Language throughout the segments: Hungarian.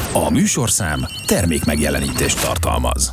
A műsorszám termékmegjelenítést tartalmaz.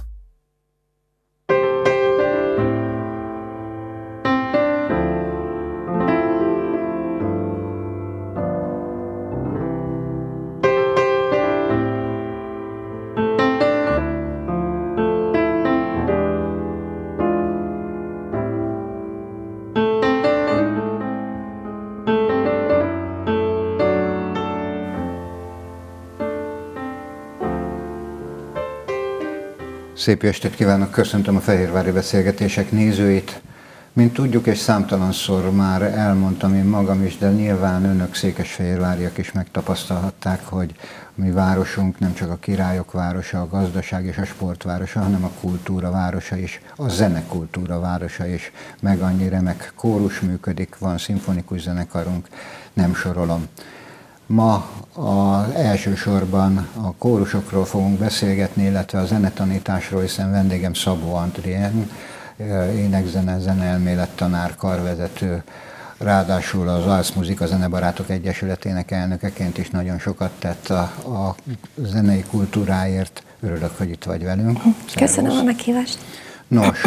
Szép estét kívánok, köszöntöm a Fehérvári Beszélgetések nézőit. Mint tudjuk, és számtalanszor már elmondtam én magam is, de nyilván önök székesfehérváriak is megtapasztalhatták, hogy a mi városunk nem csak a királyok városa, a gazdaság és a sportvárosa, hanem a kultúra városa is, a zenekultúra városa is, meg annyi remek kórus működik, van szimfonikus zenekarunk, nem sorolom. Ma elsősorban a kórusokról fogunk beszélgetni, illetve a zenetanításról, hiszen vendégem Szabó Adrien, énekzene, zeneelmélet tanár, karvezető, ráadásul az Alsz Muzika Zenebarátok Egyesületének elnökeként is nagyon sokat tett a zenei kultúráért. Örülök, hogy itt vagy velünk. Köszönöm a meghívást. Nos,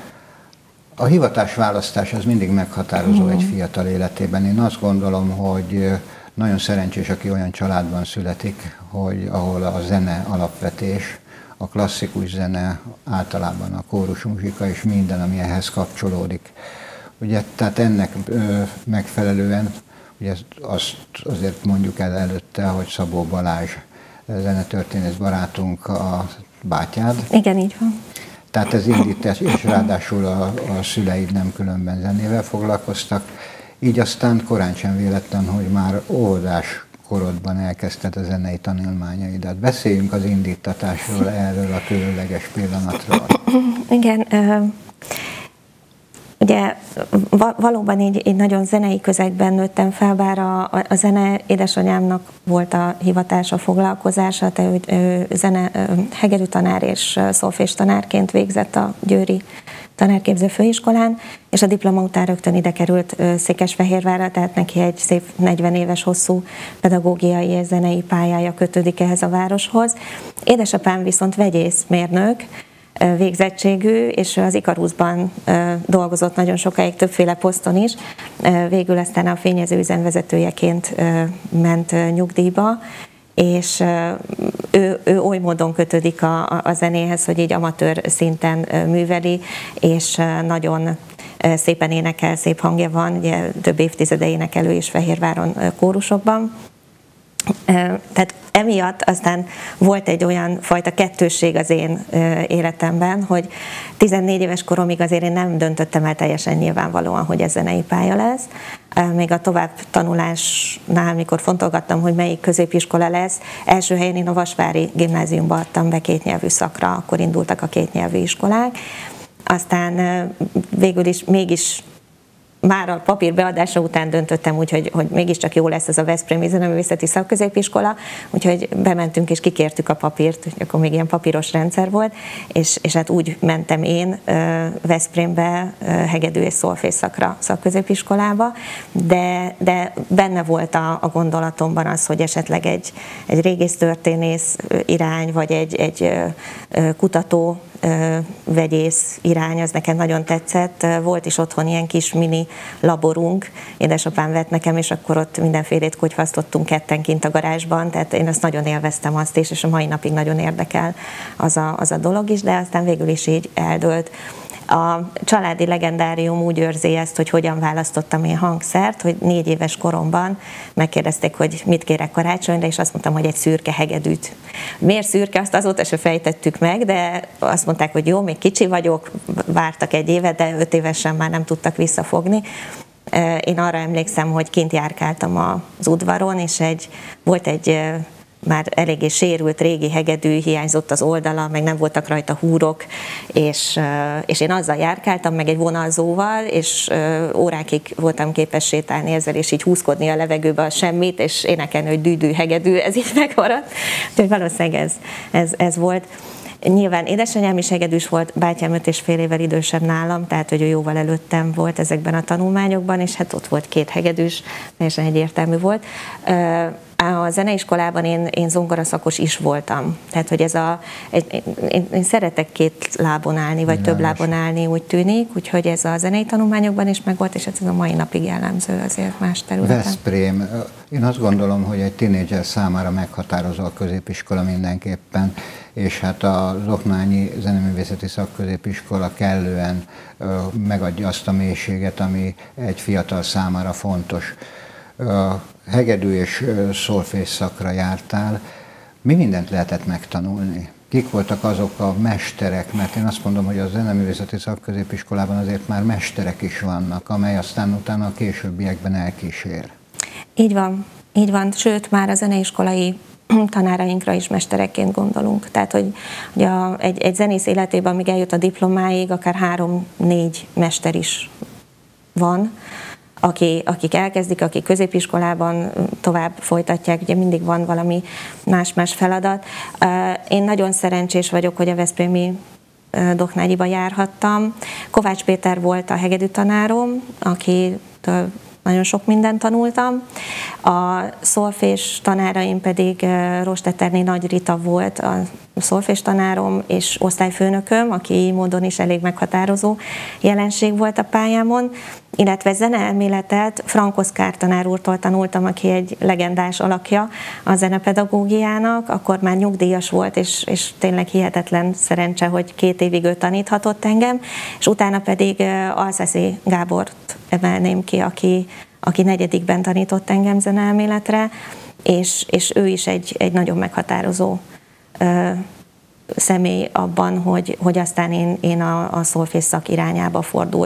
a hivatásválasztás az mindig meghatározó egy fiatal életében. Én azt gondolom, hogy nagyon szerencsés, aki olyan családban születik, hogy ahol a zene alapvetés, a klasszikus zene, általában a kórusmuzsika és minden, ami ehhez kapcsolódik. Ugye, tehát ennek megfelelően, ugye azt azért mondjuk el előtte, hogy Szabó Balázs zenetörténész barátunk a bátyád. Igen, így van. Tehát ez indítás, és ráadásul a szüleid nem különben zenével foglalkoztak. Így aztán korán sem véletlen, hogy már óvodás korodban elkezdted a zenei tanulmányaidat. Beszéljünk az indítatásról, erről a különleges pillanatról. Igen, ugye valóban így nagyon zenei közegben nőttem fel, bár a zene édesanyámnak volt a hivatása, foglalkozása, ő hegedű tanár és szolfés tanárként végzett a győri tanárképző főiskolán, és a diploma után rögtön ide került Székesfehérvárra, tehát neki egy szép 40 éves hosszú pedagógiai és zenei pályája kötődik ehhez a városhoz. Édesapám viszont vegyészmérnök végzettségű, és az Ikaruszban dolgozott nagyon sokáig, többféle poszton is. Végül aztán a fényező üzemvezetőjeként ment nyugdíjba, és ő oly módon kötődik a zenéhez, hogy így amatőr szinten műveli, és nagyon szépen énekel, szép hangja van, ugye több évtizede énekelő is Fehérváron kórusokban. Tehát emiatt aztán volt egy olyan fajta kettősség az én életemben, hogy 14 éves koromig azért én nem döntöttem el teljesen nyilvánvalóan, hogy ez zenei pálya lesz. Még a tovább tanulásnál, mikor fontolgattam, hogy melyik középiskola lesz, első helyen én a Vasvári gimnáziumba adtam be kétnyelvű szakra, akkor indultak a kétnyelvű iskolák. Aztán végül is mégis már a papír beadása után döntöttem úgy, hogy mégiscsak jó lesz ez a Veszprémi Zeneművészeti Szakközépiskola, úgyhogy bementünk és kikértük a papírt, akkor még ilyen papíros rendszer volt, és hát úgy mentem én Veszprémbe hegedű és szolfés szakra szakközépiskolába, de benne volt a gondolatomban az, hogy esetleg egy régésztörténész irány, vagy egy kutató vegyész irány, az nekem nagyon tetszett. Volt is otthon ilyen kis mini laborunk, édesapám vett nekem, és akkor ott mindenfélét kogyfasztottunk ketten kint a garázsban, tehát én azt nagyon élveztem azt is, és a mai napig nagyon érdekel az a dolog is, de aztán végül is így eldőlt. A családi legendárium úgy őrzi ezt, hogy hogyan választottam én hangszert, hogy 4 éves koromban megkérdezték, hogy mit kérek karácsonyra, és azt mondtam, hogy egy szürke hegedűt. Miért szürke, azt azóta se fejtettük meg, de azt mondták, hogy jó, még kicsi vagyok, vártak 1 évet, de 5 évesen már nem tudtak visszafogni. Én arra emlékszem, hogy kint járkáltam az udvaron, és volt egy már eléggé sérült régi hegedű, hiányzott az oldala, meg nem voltak rajta húrok, és én azzal járkáltam, meg egy vonalzóval, és órákig voltam képes sétálni ezzel, és így húzkodni a levegőbe a semmit, és énekelni, hogy dű-dű hegedű, ez így megmaradt. Úgyhogy valószínűleg ez volt. Nyilván édesanyám is hegedűs volt, bátyám 5,5 évvel idősebb nálam, tehát hogy ő jóval előttem volt ezekben a tanulmányokban, és hát ott volt 2 hegedűs, teljesen egyértelmű volt. a zeneiskolában én zongoraszakos is voltam. Tehát, hogy én szeretek két lábon állni, vagy több lábon állni, úgy tűnik, úgyhogy ez a zenei tanulmányokban is megvolt, és ez a mai napig jellemző azért más területen. Veszprém. Én azt gondolom, hogy egy tínédzser számára meghatározó a középiskola mindenképpen, és hát a Oknányi Zeneművészeti Szakközépiskola kellően megadja azt a mélységet, ami egy fiatal számára fontos. Hegedű és szolfés szakra jártál. Mi mindent lehetett megtanulni? Kik voltak azok a mesterek? Mert én azt mondom, hogy a Zeneművészeti Szakközépiskolában azért már mesterek is vannak, amely aztán utána a későbbiekben elkísér. Így van, sőt már a zeneiskolai tanárainkra is mesterekként gondolunk. Tehát, hogy egy zenész életében, amíg eljut a diplomáig, akár 3-4 mester is van, akik elkezdik, akik középiskolában tovább folytatják, ugye mindig van valami más-más feladat. Én nagyon szerencsés vagyok, hogy a veszprémi Doknányiba járhattam. Kovács Péter volt a hegedű tanárom, akitől nagyon sok mindent tanultam. A szolfés tanáraim pedig Rosteterné Nagy Rita volt a szolfés tanárom és osztályfőnököm, aki így módon is elég meghatározó jelenség volt a pályámon, illetve zeneelméletet Frank Oszkár tanár úrtól tanultam, aki egy legendás alakja a zenepedagógiának, akkor már nyugdíjas volt, és tényleg hihetetlen szerencse, hogy 2 évig ő taníthatott engem, és utána pedig Alszászi Gábort emelném ki, aki 4. tanított engem zeneelméletre, és ő is egy nagyon meghatározó személy abban, hogy aztán én a szolfés szak irányába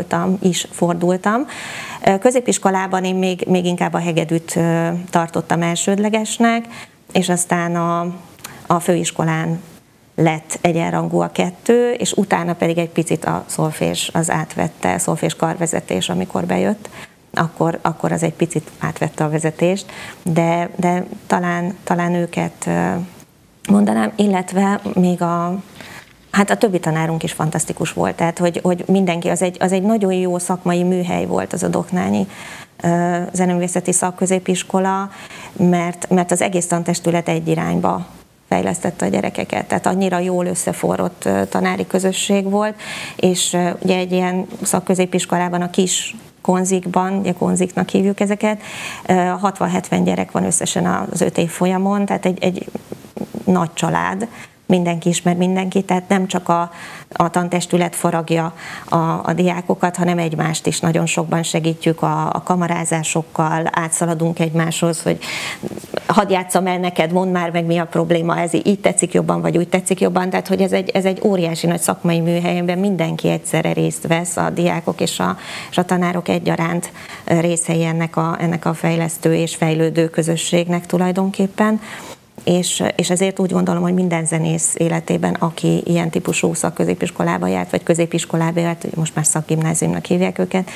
fordultam. Középiskolában én még inkább a hegedűt tartottam elsődlegesnek, és aztán a főiskolán lett egyenrangú a 2, és utána pedig egy picit a szolfés az átvette, a szolfés karvezetés, amikor bejött, akkor az egy picit átvette a vezetést, de talán őket mondanám, illetve még a többi tanárunk is fantasztikus volt, tehát hogy mindenki, az egy nagyon jó szakmai műhely volt az a Doknányi Zeneművészeti Szakközépiskola, mert az egész tantestület egy irányba fejlesztette a gyerekeket, tehát annyira jól összeforrott tanári közösség volt, és ugye egy ilyen szakközépiskolában a kis konzikban, ugye konziknak hívjuk ezeket, 60-70 gyerek van összesen az 5 év folyamon, tehát egy nagy család, mindenki ismer mindenkit, tehát nem csak a tantestület faragja a diákokat, hanem egymást is nagyon sokban segítjük a kamarázásokkal, átszaladunk egymáshoz, hogy hadd játsszam el neked, mondd már meg, mi a probléma, ez így tetszik jobban, vagy úgy tetszik jobban, tehát hogy ez egy óriási nagy szakmai műhely, amiben mindenki egyszerre részt vesz, a diákok és a tanárok egyaránt részei ennek a fejlesztő és fejlődő közösségnek tulajdonképpen. És ezért úgy gondolom, hogy minden zenész életében, aki ilyen típusú szakközépiskolába járt, vagy középiskolába járt, most már szakgimnáziumnak hívják őket,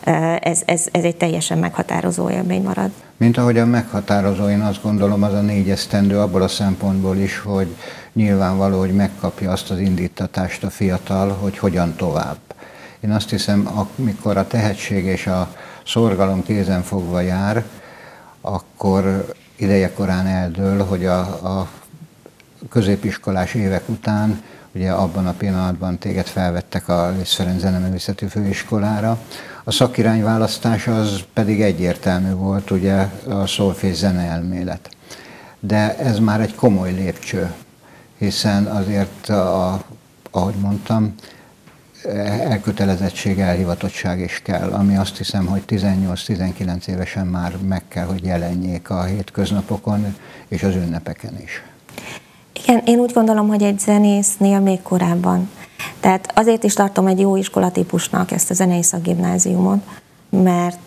ez egy teljesen meghatározó élmény marad. Mint ahogyan meghatározó, én azt gondolom, az a 4 esztendő abból a szempontból is, hogy nyilvánvaló, hogy megkapja azt az indítatást a fiatal, hogy hogyan tovább. Én azt hiszem, amikor a tehetség és a szorgalom kézenfogva jár, akkor idejekorán eldől, hogy a középiskolás évek után, ugye abban a pillanatban téged felvettek a Liszt Ferenc Zeneművészeti Főiskolára. A szakirányválasztás az pedig egyértelmű volt, ugye a szolfés zeneelmélet. De ez már egy komoly lépcső, hiszen azért, ahogy mondtam, elkötelezettség, elhivatottság is kell, ami azt hiszem, hogy 18-19 évesen már meg kell, hogy jelenjék a hétköznapokon és az ünnepeken is. Igen, én úgy gondolom, hogy egy zenésznél még korábban. Tehát azért is tartom egy jó iskolatípusnak ezt a zenei szakgimnáziumot, mert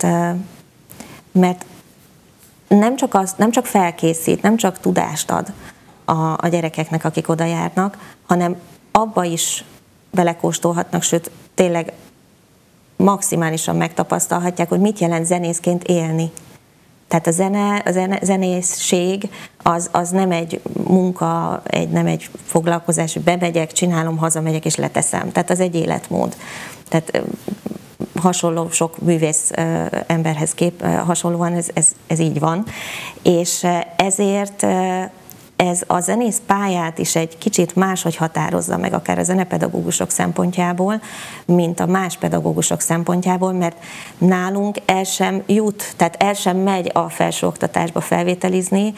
nem csak felkészít, nem csak tudást ad a gyerekeknek, akik oda járnak, hanem abba is belekóstolhatnak, sőt tényleg maximálisan megtapasztalhatják, hogy mit jelent zenészként élni. Tehát a zenészség az nem egy munka, nem egy foglalkozás, hogy bemegyek, csinálom, hazamegyek és leteszem. Tehát az egy életmód. Tehát hasonló sok művész emberhez hasonlóan ez így van, és ezért ez a zenész pályát is egy kicsit máshogy határozza meg, akár a zenepedagógusok szempontjából, mint a más pedagógusok szempontjából, mert nálunk el sem jut, tehát el sem megy a felsőoktatásba felvételizni,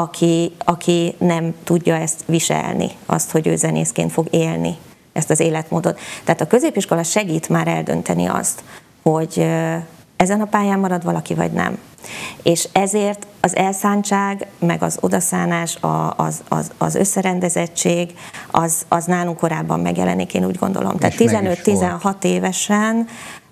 aki nem tudja ezt viselni, azt, hogy ő zenészként fog élni ezt az életmódot. Tehát a középiskola segít már eldönteni azt, hogy ezen a pályán marad valaki, vagy nem. És ezért az elszántság, meg az odaszánás, az összerendezettség, az nálunk korábban megjelenik, én úgy gondolom. Tehát 15-16 évesen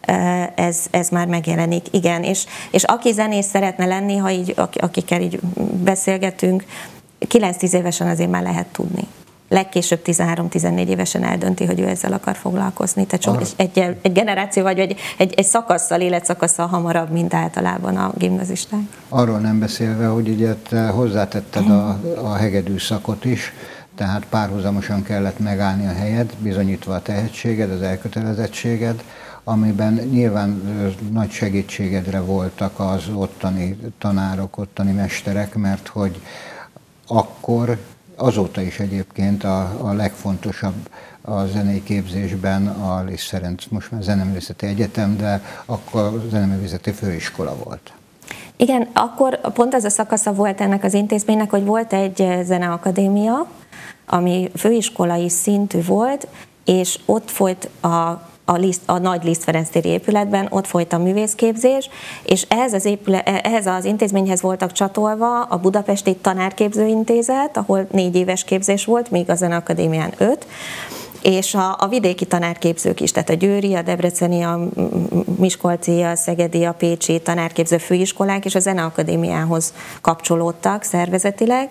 ez már megjelenik, igen. És aki zenész szeretne lenni, ha így, akikkel így beszélgetünk, 9-10 évesen azért már lehet tudni. Legkésőbb 13-14 évesen eldönti, hogy ő ezzel akar foglalkozni. Tehát csak egy generáció vagy egy szakasszal, életszakasszal hamarabb, mint általában a gimnazisták. Arról nem beszélve, hogy ugye hozzátetted a hegedű szakot is, tehát párhuzamosan kellett megállni a helyed, bizonyítva a tehetséged, az elkötelezettséged, amiben nyilván nagy segítségedre voltak az ottani tanárok, ottani mesterek, mert hogy akkor, azóta is egyébként a legfontosabb a zenei képzésben a Liszt Ferenc, most már Zeneművészeti Egyetem, de akkor a Zeneművészeti Főiskola volt. Igen, akkor pont az a szakasza volt ennek az intézménynek, hogy volt egy zeneakadémia, ami főiskolai szintű volt, és ott folyt a nagy Liszt Ferenc téri épületben, ott folyt a művészképzés, és ehhez az intézményhez voltak csatolva a Budapesti Tanárképzőintézet, ahol 4 éves képzés volt, míg a Zeneakadémián 5, és a vidéki tanárképzők is, tehát a győri, a debreceni, a miskolci, a szegedi, a pécsi tanárképző főiskolák és a Zeneakadémiához kapcsolódtak szervezetileg,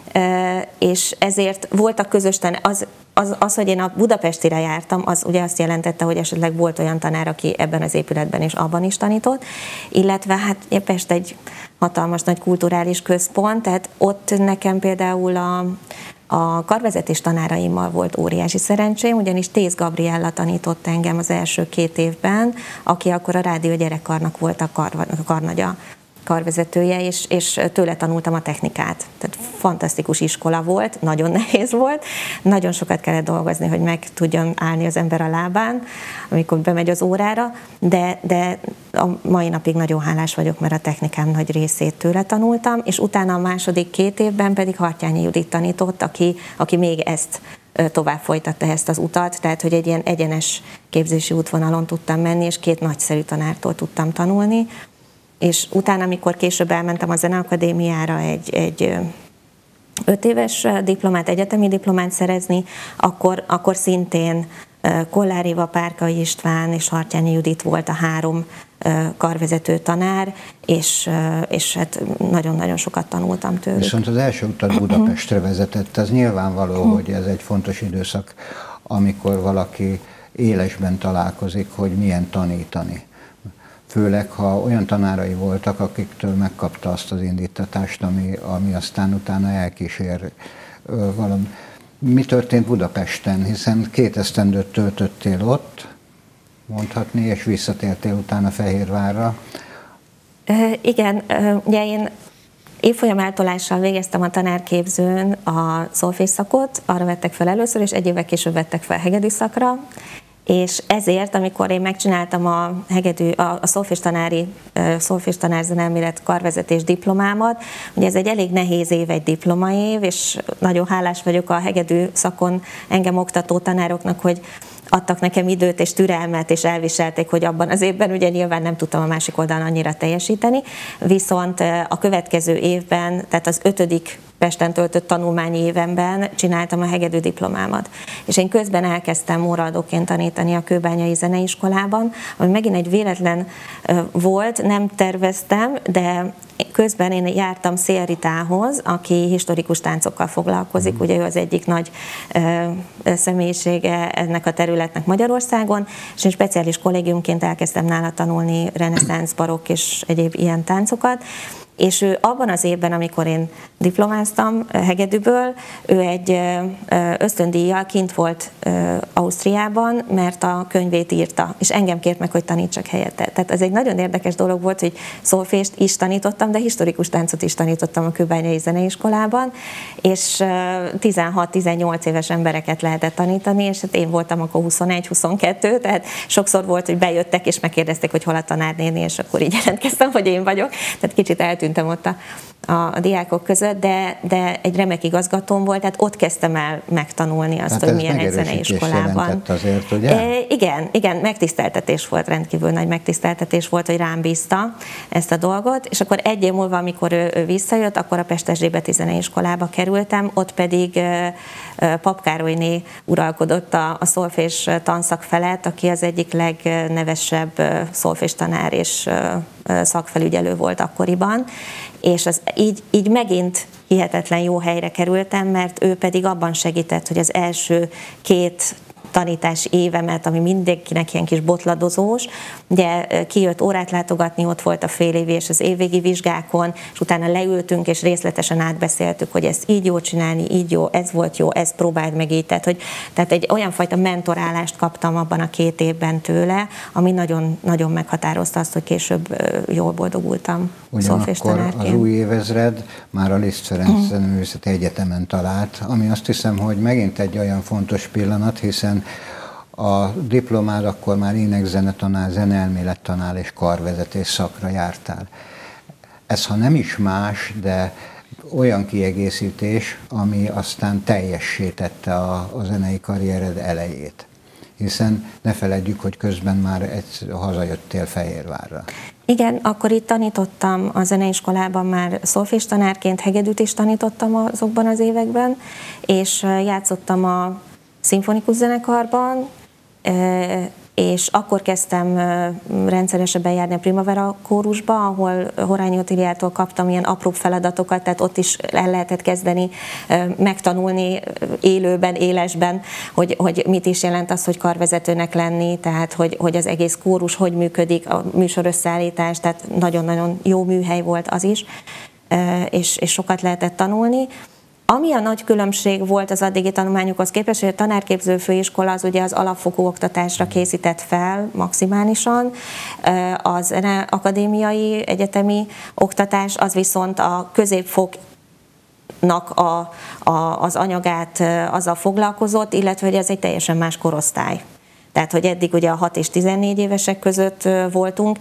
és ezért voltak közös az, hogy én a Budapestire jártam, az ugye azt jelentette, hogy esetleg volt olyan tanár, aki ebben az épületben és abban is tanított, illetve hát Pest egy hatalmas nagy kulturális központ, tehát ott nekem például a karvezetés tanáraimmal volt óriási szerencsém, ugyanis Tész Gabriella tanított engem az első 2 évben, aki akkor a Rádió Gyerekkarnak volt a karnagya, karvezetője, és tőle tanultam a technikát. Tehát fantasztikus iskola volt, nagyon nehéz volt, nagyon sokat kellett dolgozni, hogy meg tudjon állni az ember a lábán, amikor bemegy az órára, de a mai napig nagyon hálás vagyok, mert a technikám nagy részét tőle tanultam, és utána a második 2 évben pedig Hartyányi Judit tanított, aki még ezt tovább folytatta ezt az utat, tehát hogy egy ilyen egyenes képzési útvonalon tudtam menni, és 2 nagyszerű tanártól tudtam tanulni, és utána, amikor később elmentem a Zeneakadémiára egy 5 éves diplomát, egyetemi diplomát szerezni, akkor szintén Kollár Éva, Párkai István és Hartyányi Judit volt a 3 karvezető tanár, és hát nagyon-nagyon sokat tanultam tőlük. Viszont az első utat Budapestre vezetett, ez nyilvánvaló, hogy ez egy fontos időszak, amikor valaki élesben találkozik, hogy milyen tanítani. Főleg, ha olyan tanárai voltak, akiktől megkapta azt az indítatást, ami aztán utána elkísér valami. Mi történt Budapesten, hiszen 2 esztendőt töltöttél ott, mondhatni, és visszatértél utána Fehérvárra. Igen, ugye én évfolyam eltolással végeztem a tanárképzőn a szolfés-szakot, arra vettek fel először, és 1 évvel később vettek fel hegedű szakra, és ezért, amikor én megcsináltam a szolfés tanár zeneelmélet karvezetés diplomámat, ugye ez egy elég nehéz év, egy diplomaév, és nagyon hálás vagyok a hegedű szakon engem oktató tanároknak, hogy adtak nekem időt és türelmet, és elviselték, hogy abban az évben ugye nyilván nem tudtam a másik oldalon annyira teljesíteni, viszont a következő évben, tehát az 5. Pesten töltött tanulmányi évemben csináltam a hegedű diplomámat. És én közben elkezdtem óraadóként tanítani a Kőbányai Zeneiskolában, ami megint egy véletlen volt, nem terveztem, de közben én jártam Szél Ritához, aki historikus táncokkal foglalkozik, ugye ő az egyik nagy személyisége ennek a területnek Magyarországon, és én speciális kollégiumként elkezdtem nála tanulni reneszánsz, barokk és egyéb ilyen táncokat, És ő abban az évben, amikor én diplomáztam Hegedűből, ő egy ösztöndíjjal kint volt Ausztriában, mert a könyvét írta, és engem kért meg, hogy tanítsak helyette. Tehát ez egy nagyon érdekes dolog volt, hogy szolfést is tanítottam, de historikus táncot is tanítottam a Kőbányai Zeneiskolában, és 16-18 éves embereket lehetett tanítani, és hát én voltam akkor 21-22, tehát sokszor volt, hogy bejöttek, és megkérdezték, hogy hol a tanárnéni, és akkor így jelentkeztem, hogy én vagyok. Tehát kicsit eltűntem ott a diákok között, de egy remek igazgatóm volt, tehát ott kezdtem el megtanulni azt, hogy milyen egy zeneiskolában. Azért, ugye? Igen, megtiszteltetés volt, rendkívül nagy megtiszteltetés volt, hogy rám bízta ezt a dolgot, és akkor egy év múlva, amikor ő visszajött, akkor a Pest-Erzsébeti Zeneiskolába kerültem, ott pedig Pap Károlyné uralkodott a szolfés tanszak felett, aki az egyik legnevesebb szolfés tanár és szakfelügyelő volt akkoriban, és így megint hihetetlen jó helyre kerültem, mert ő pedig abban segített, hogy az első 2 tanítás évemet, ami mindenkinek ilyen kis botladozós, ugye kijött órát látogatni, ott volt a fél évi és az évvégi vizsgákon, és utána leültünk és részletesen átbeszéltük, hogy ezt így jó csinálni, így jó, ez volt jó, ezt próbáld meg így. Tehát egy olyan fajta mentorálást kaptam abban a 2 évben tőle, ami nagyon, nagyon meghatározta azt, hogy később jól boldogultam szolféstanárként. Az új évezred már a Liszt Ferenc Zeneművészeti Egyetemen talált, ami azt hiszem, hogy megint egy olyan fontos pillanat, hiszen a diplomád akkor már énekzenetanár, zeneelmélettanár és karvezetés szakra jártál. Ez, ha nem is más, de olyan kiegészítés, ami aztán teljessé tette a zenei karriered elejét. Hiszen ne feledjük, hogy közben már hazajöttél Fehérvárra. Igen, akkor itt tanítottam a zeneiskolában már szolféstanárként, hegedűt is tanítottam azokban az években, és játszottam a szimfonikus zenekarban, és akkor kezdtem rendszeresebben járni a Primavera kórusba, ahol Horányi Otíliától kaptam ilyen apró feladatokat, tehát ott is el lehetett kezdeni megtanulni élőben, élesben, hogy mit is jelent az, hogy karvezetőnek lenni, tehát hogy az egész kórus hogy működik, a műsorösszeállítás, tehát nagyon-nagyon jó műhely volt az is, és sokat lehetett tanulni. Ami a nagy különbség volt az addigi tanulmányokhoz képest, hogy a tanárképző főiskola az ugye az alapfokú oktatásra készített fel maximálisan, az akadémiai egyetemi oktatás az viszont a középfoknak az anyagát azzal foglalkozott, illetve hogy ez egy teljesen más korosztály. Tehát, hogy eddig ugye a 6 és 14 évesek között voltunk,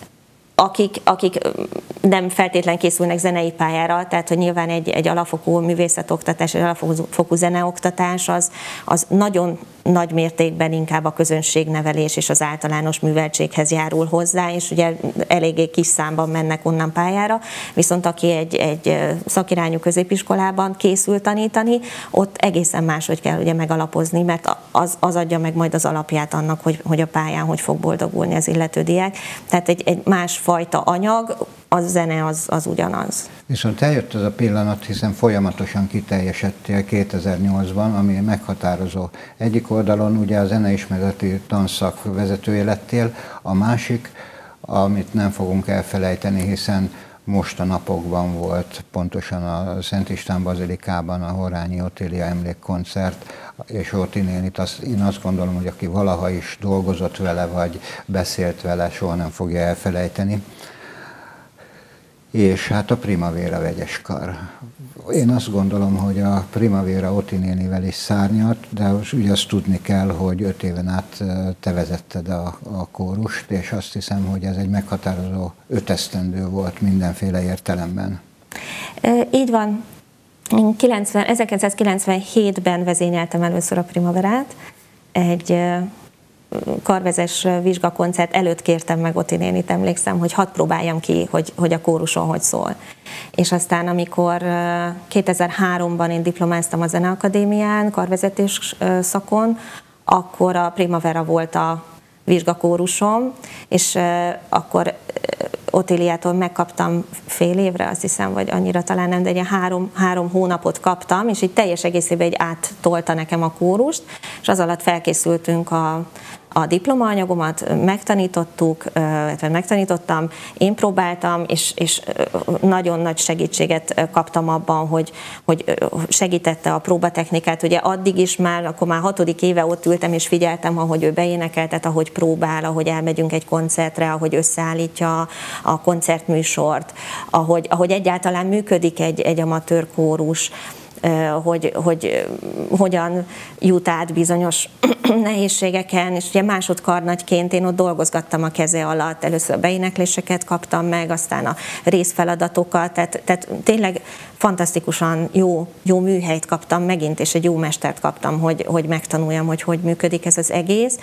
akik nem feltétlen készülnek zenei pályára, tehát hogy nyilván egy alapfokú művészetoktatás, egy alapfokú zeneoktatás az nagyon nagy mértékben inkább a közönségnevelés és az általános műveltséghez járul hozzá, és ugye eléggé kis számban mennek onnan pályára, viszont aki egy szakirányú középiskolában készül tanítani, ott egészen máshogy kell ugye megalapozni, mert az adja meg majd az alapját annak, hogy a pályán hogy fog boldogulni az illető diák. Tehát egy másfajta anyag, a zene az ugyanaz. Viszont eljött az a pillanat, hiszen folyamatosan kiteljesedtél 2008-ban, ami meghatározó. Egyik oldalon ugye a zeneismereti tanszak vezetője lettél, a másik, amit nem fogunk elfelejteni, hiszen most a napokban volt pontosan a Szent István Bazilikában a Horányi Otília emlékkoncert, és Orti nénit én azt gondolom, hogy aki valaha is dolgozott vele, vagy beszélt vele, soha nem fogja elfelejteni. És hát a Primavera vegyeskar. Én azt gondolom, hogy a Primavera Oti nénivel is szárnyalt, de ugye azt tudni kell, hogy 5 éven át te vezetted a kórust, és azt hiszem, hogy ez egy meghatározó 5 esztendő volt mindenféle értelemben. Így van. 1997-ben vezényeltem először a Primaverát. Egy karvezes vizsgakoncert előtt kértem meg Oti nénit, emlékszem, hogy hadd próbáljam ki, hogy a kóruson hogy szól. És aztán, amikor 2003-ban én diplomáztam a Zeneakadémián, karvezetés szakon, akkor a Primavera volt a vizsgakórusom, és akkor Otíliától megkaptam fél évre, azt hiszem, vagy annyira talán nem, de egy 3 hónapot kaptam, és így teljes egészében áttolta nekem a kórust, és az alatt felkészültünk a diplomaanyagomat megtanítottam, én próbáltam, és nagyon nagy segítséget kaptam abban, hogy segítette a próbatechnikát. Ugye addig is akkor már 6. éve ott ültem, és figyeltem, ahogy ő beénekeltet, ahogy próbál, ahogy elmegyünk egy koncertre, ahogy összeállítja a koncertműsort, ahogy egyáltalán működik egy amatőr kórus, hogy hogyan jut át bizonyos nehézségeken, és ugye másodkarnagyként én ott dolgozgattam a keze alatt, először a beénekléseket kaptam meg, aztán a részfeladatokat, tehát tényleg fantasztikusan jó műhelyt kaptam megint, és egy jó mestert kaptam, hogy megtanuljam, hogy működik ez az egész,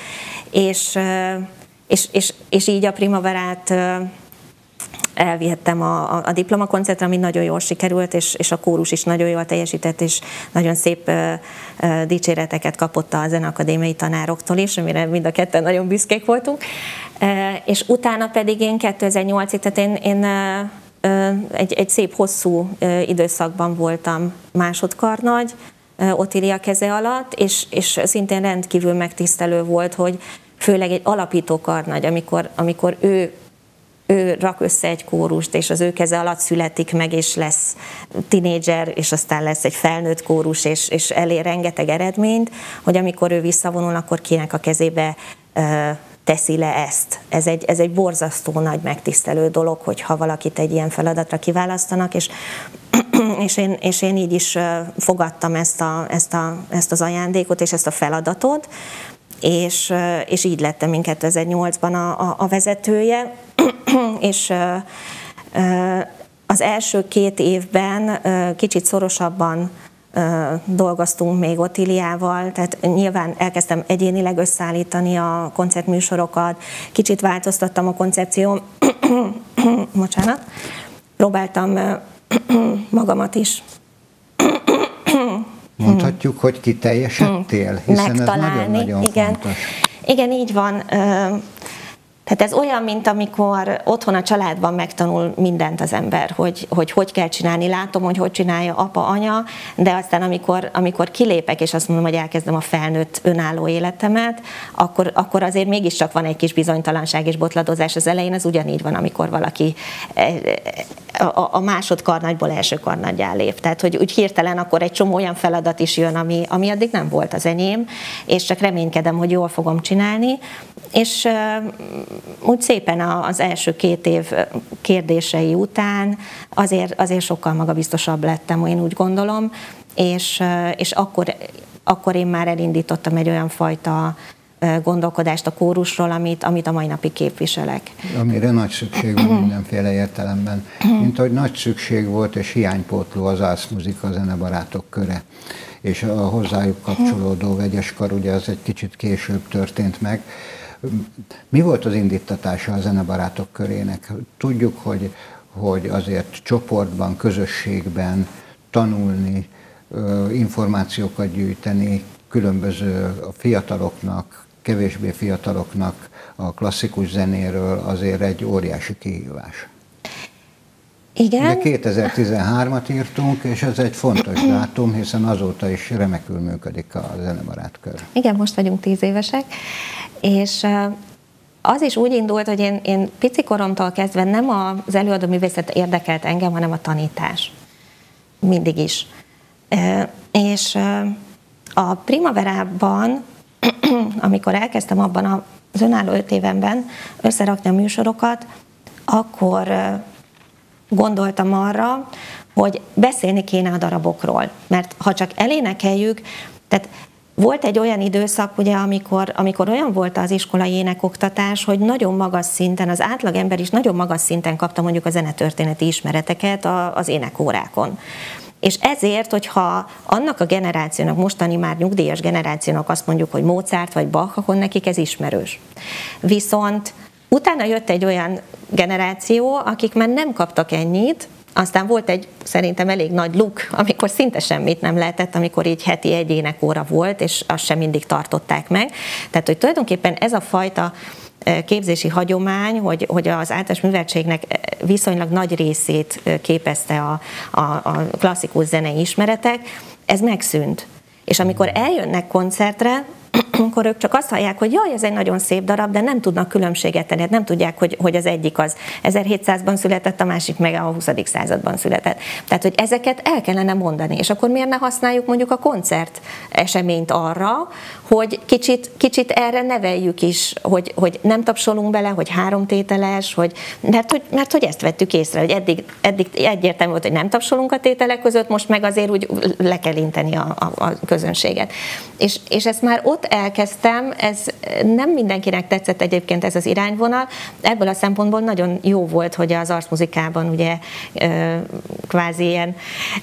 és így a Primaverát elvihettem a diplomakoncertre, ami nagyon jól sikerült, és a kórus is nagyon jól teljesített, és nagyon szép dicséreteket kapott a zeneakadémiai tanároktól is, amire mind a ketten nagyon büszkék voltunk. És utána pedig én 2008-ig, tehát én egy szép hosszú időszakban voltam másodkarnagy, Otília keze alatt, és szintén rendkívül megtisztelő volt, hogy főleg egy alapító karnagy, amikor ő rak össze egy kórust, és az ő keze alatt születik meg, és lesz tinédzser, és aztán lesz egy felnőtt kórus, és elér rengeteg eredményt, hogy amikor ő visszavonul, akkor kinek a kezébe teszi le ezt. Ez egy borzasztó nagy megtisztelő dolog, hogyha valakit egy ilyen feladatra kiválasztanak, és én így is fogadtam ezt az ajándékot, és ezt a feladatot, és így lettem én 2008-ban a vezetője, és az első 2 évben kicsit szorosabban dolgoztunk még Otíliával, tehát nyilván elkezdtem egyénileg összeállítani a koncertműsorokat, kicsit változtattam a koncepción, bocsánat, próbáltam magamat is. Mondhatjuk, hogy kiteljesedtél, hiszen megtalálni. Ez nagyon-nagyon fontos. Igen, így van. Tehát ez olyan, mint amikor otthon a családban megtanul mindent az ember, hogy kell csinálni. Látom, hogy csinálja apa, anya, de aztán amikor kilépek, és azt mondom, hogy elkezdem a felnőtt önálló életemet, akkor azért mégiscsak van egy kis bizonytalanság és botladozás az elején. Ez ugyanígy van, amikor valaki a másodkarnagyból első karnaggyá lép. Tehát, hogy úgy hirtelen akkor egy csomó olyan feladat is jön, ami addig nem volt az enyém, és csak reménykedem, hogy jól fogom csinálni. És úgy szépen az első 2 év kérdései után azért sokkal magabiztosabb lettem, én úgy gondolom, és akkor én már elindítottam egy olyan fajta gondolkodást a kórusról, amit a mai napig képviselek. Amire nagy szükség van mindenféle értelemben. Mint ahogy nagy szükség volt és hiánypótló az ászmuzika zenebarátok köre, és a hozzájuk kapcsolódó vegyes kar, ugye az egy kicsit később történt meg. Mi volt az indítatása a zenebarátok körének? Tudjuk, hogy azért csoportban, közösségben tanulni, információkat gyűjteni, különböző fiataloknak, kevésbé fiataloknak a klasszikus zenéről azért egy óriási kihívás. Igen. De 2013-at írtunk, és ez egy fontos dátum, hiszen azóta is remekül működik a zenebarátkör. Igen, most vagyunk 10 évesek, és az is úgy indult, hogy én pici koromtól kezdve nem az előadóművészet érdekelt engem, hanem a tanítás. Mindig is. És a Primaverában, amikor elkezdtem abban az önálló 5 évemben összerakni a műsorokat, akkor gondoltam arra, hogy beszélni kéne a darabokról. Mert ha csak elénekeljük, tehát volt egy olyan időszak, ugye, amikor olyan volt az iskolai énekoktatás, hogy nagyon magas szinten, az átlagember is nagyon magas szinten kapta mondjuk a zenetörténeti ismereteket az énekórákon. És ezért, hogyha annak a generációnak, mostani már nyugdíjas generációnak azt mondjuk, hogy Mozart vagy Bach, akkor nekik ez ismerős. Viszont utána jött egy olyan generáció, akik már nem kaptak ennyit, aztán volt egy szerintem elég nagy luk, amikor szinte semmit nem lehetett, amikor így heti 1 énekóra volt, és azt sem mindig tartották meg. Tehát, hogy tulajdonképpen ez a fajta képzési hagyomány, hogy az általános műveltségnek viszonylag nagy részét képezte a klasszikus zenei ismeretek, ez megszűnt. És amikor eljönnek koncertre, akkor ők csak azt hallják, hogy jaj, ez egy nagyon szép darab, de nem tudnak különbséget tenni, nem tudják, hogy az egyik az 1700-ban született, a másik meg a 20. században született. Tehát, hogy ezeket el kellene mondani, és akkor miért ne használjuk mondjuk a koncert eseményt arra, hogy kicsit erre neveljük is, hogy nem tapsolunk bele, hogy 3 tételes, mert hogy ezt vettük észre, hogy eddig egyértelmű volt, hogy nem tapsolunk a tételek között, most meg azért úgy le kell inteni a közönséget. És ezt már ott elkezdtem, ez nem mindenkinek tetszett egyébként ez az irányvonal, ebből a szempontból nagyon jó volt, hogy az arcmuzikában ugye kvázi ilyen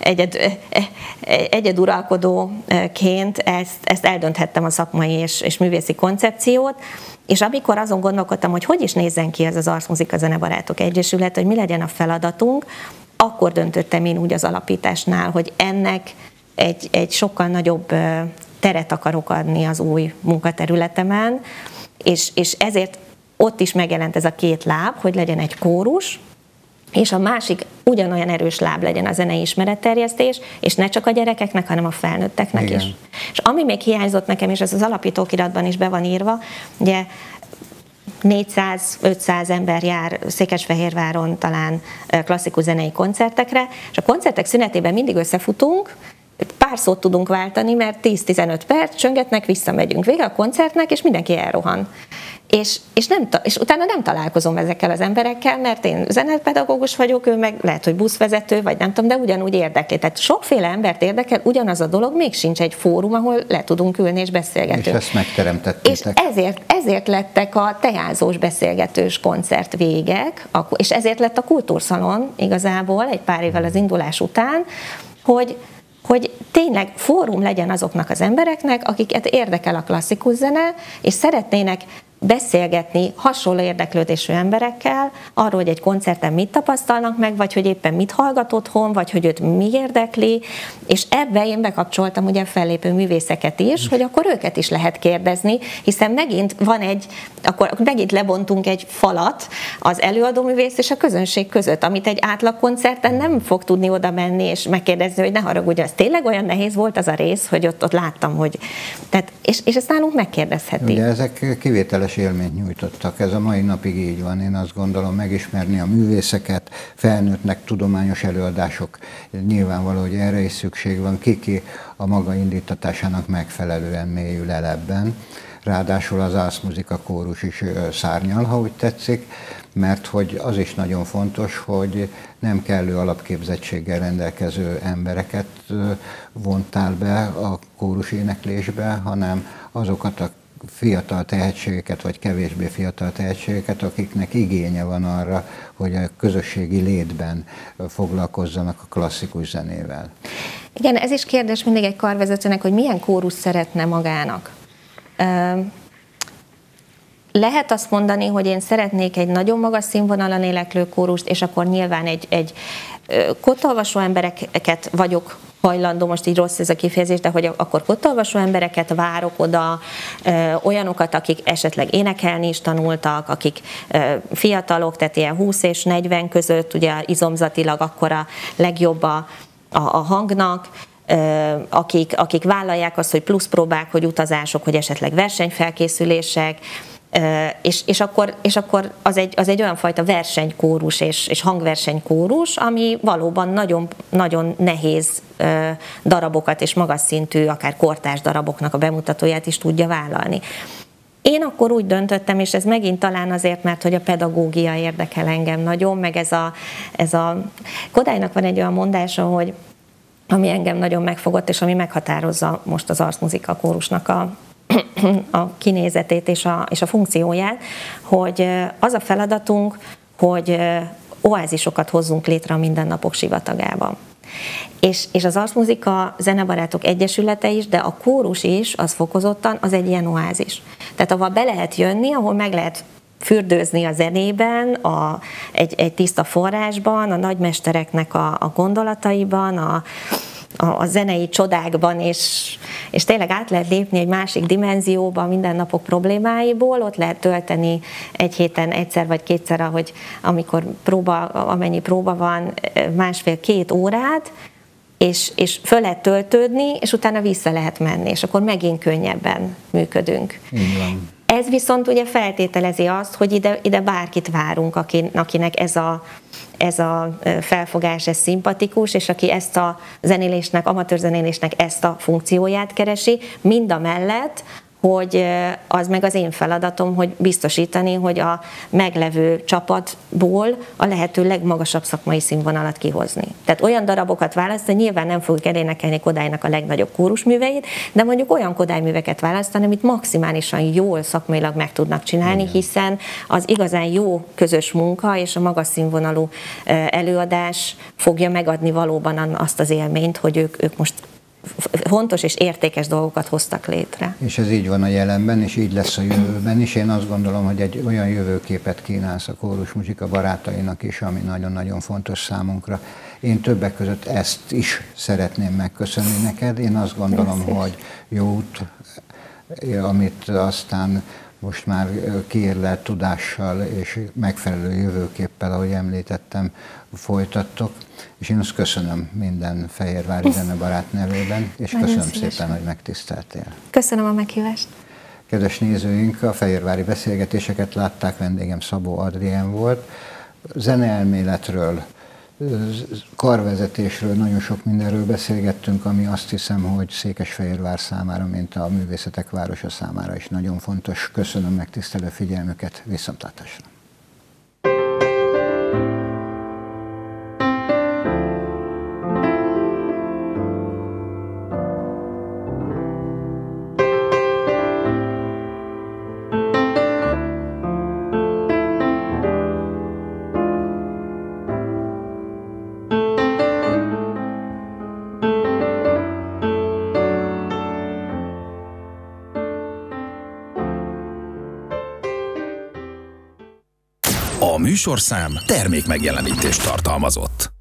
egyeduralkodóként ezt eldönthettem a szakmai és művészi koncepciót, és amikor azon gondolkodtam, hogy is nézzen ki ez az Arcmuzika Zenebarátok Egyesület, hogy mi legyen a feladatunk, akkor döntöttem én úgy az alapításnál, hogy ennek egy sokkal nagyobb teret akarok adni az új munkaterületemen, és ezért ott is megjelent ez a 2 láb, hogy legyen egy kórus, és a másik ugyanolyan erős láb legyen a zenei ismeretterjesztés, és ne csak a gyerekeknek, hanem a felnőtteknek Igen. is. És ami még hiányzott nekem, és ez az alapítókiratban is be van írva, ugye 400-500 ember jár Székesfehérváron talán klasszikus zenei koncertekre, és a koncertek szünetében mindig összefutunk, pár szót tudunk váltani, mert 10-15 perc csöngetnek, visszamegyünk vége a koncertnek, és mindenki elrohan. És utána nem találkozom ezekkel az emberekkel, mert én zenepedagógus vagyok, ő meg lehet, hogy buszvezető, vagy nem tudom, de ugyanúgy érdekli. Tehát sokféle embert érdekel, ugyanaz a dolog, még sincs egy fórum, ahol le tudunk ülni és beszélgetünk. És ezt megteremtettétek. És ezért lettek a tejázós beszélgetős koncertvégek, és ezért lett a Kultúrszalon igazából egy pár évvel az indulás után, hogy tényleg fórum legyen azoknak az embereknek, akiket érdekel a klasszikus zene, és szeretnének beszélgetni hasonló érdeklődésű emberekkel arról, hogy egy koncerten mit tapasztalnak meg, vagy hogy éppen mit hallgat otthon, vagy hogy őt mi érdekli, és ebbe én bekapcsoltam ugye fellépő művészeket is, hogy akkor őket is lehet kérdezni, hiszen megint akkor megint lebontunk egy falat az előadóművész és a közönség között, amit egy átlag koncerten nem fog tudni oda menni és megkérdezni, hogy ne haragudj, ez tényleg olyan nehéz volt az a rész, hogy ott láttam, hogy... Tehát, és ezt nálunk megkérdezheti. Ugye ezek kivételes élményt nyújtottak, ez a mai napig így van, én azt gondolom, megismerni a művészeket, felnőttnek tudományos előadások, nyilvánvaló, hogy erre is szükség van, ki a maga indítatásának megfelelően mélyül el ebben. Ráadásul az Arcmuzika kórus is szárnyal, ha úgy tetszik, mert hogy az is nagyon fontos, hogy nem kellő alapképzettséggel rendelkező embereket vontál be a kórus éneklésbe, hanem azokat a fiatal tehetségeket, vagy kevésbé fiatal tehetségeket, akiknek igénye van arra, hogy a közösségi létben foglalkozzanak a klasszikus zenével. Igen, ez is kérdés mindig egy karvezetőnek, hogy milyen kórus szeretne magának. Lehet azt mondani, hogy én szeretnék egy nagyon magas színvonalon éneklő kórust, és akkor nyilván egy kottolvasó embereket vagyok hajlandó, most így rossz ez a kifejezés, de hogy akkor kottolvasó embereket várok oda, olyanokat, akik esetleg énekelni is tanultak, akik fiatalok, tehát ilyen 20 és 40 között, ugye izomzatilag akkor a legjobb a hangnak, akik vállalják azt, hogy plusz próbák, hogy utazások, hogy esetleg versenyfelkészülések, és akkor az egy olyan fajta versenykórus és hangversenykórus, ami valóban nagyon, nagyon nehéz darabokat és magas szintű, akár kortárs daraboknak a bemutatóját is tudja vállalni. Én akkor úgy döntöttem, és ez megint talán azért, mert hogy a pedagógia érdekel engem nagyon, meg ez a Kodálynak van egy olyan mondása, hogy ami engem nagyon megfogott, és ami meghatározza most az Arcmuzika kórusnak a kinézetét és a funkcióját, hogy az a feladatunk, hogy oázisokat hozzunk létre a mindennapok sivatagában. És az Arcmuzika Zenebarátok Egyesülete is, de a kórus is, az fokozottan, az egy ilyen oázis. Tehát ahol be lehet jönni, ahol meg lehet fürdőzni a zenében, egy tiszta forrásban, a nagymestereknek a gondolataiban, a zenei csodákban, és tényleg át lehet lépni egy másik dimenzióba a mindennapok problémáiból, ott lehet tölteni egy héten egyszer vagy kétszer, amennyi próba van, 1,5-2 órát, és föl lehet töltődni, és utána vissza lehet menni, és akkor megint könnyebben működünk. Így van. Ez viszont ugye feltételezi azt, hogy ide bárkit várunk, akinek ez a felfogás, ez szimpatikus, és aki ezt a zenélésnek, amatőr zenélésnek ezt a funkcióját keresi, mindamellett, hogy az meg az én feladatom, hogy biztosítani, hogy a meglevő csapatból a lehető legmagasabb szakmai színvonalat kihozni. Tehát olyan darabokat választani, nyilván nem fogjuk elénekelni Kodálynak a legnagyobb kórusműveit, de mondjuk olyan Kodály-műveket választani, amit maximálisan jól szakmailag meg tudnak csinálni, hiszen az igazán jó közös munka és a magas színvonalú előadás fogja megadni valóban azt az élményt, hogy ők most fontos és értékes dolgokat hoztak létre. És ez így van a jelenben, és így lesz a jövőben is. Én azt gondolom, hogy egy olyan jövőképet kínálsz a kórusmuzsika barátainak is, ami nagyon-nagyon fontos számunkra. Én többek között ezt is szeretném megköszönni neked. Én azt gondolom, hogy jó út, amit aztán most már kiérlelt tudással és megfelelő jövőképpel, ahogy említettem, folytattok. És én azt köszönöm minden fehérvári zenebarát nevében, és nagyon köszönöm szépen, hogy megtiszteltél. Köszönöm a meghívást. Kedves nézőink, a fehérvári beszélgetéseket látták, vendégem Szabó Adrien volt. Zeneelméletről, karvezetésről, nagyon sok mindenről beszélgettünk, ami azt hiszem, hogy Székesfehérvár számára, mint a művészetek városa számára is nagyon fontos. Köszönöm megtisztelő figyelmüket, viszontlátásra! A műsorszám termékmegjelenítést tartalmazott.